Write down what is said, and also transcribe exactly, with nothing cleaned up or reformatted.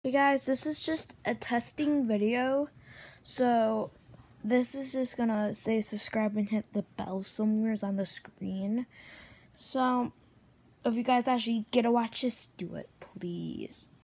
Hey guys, this is just a testing video, so this is just gonna say subscribe and hit the bell somewhere on the screen. So if you guys actually get to watch this, do it, please.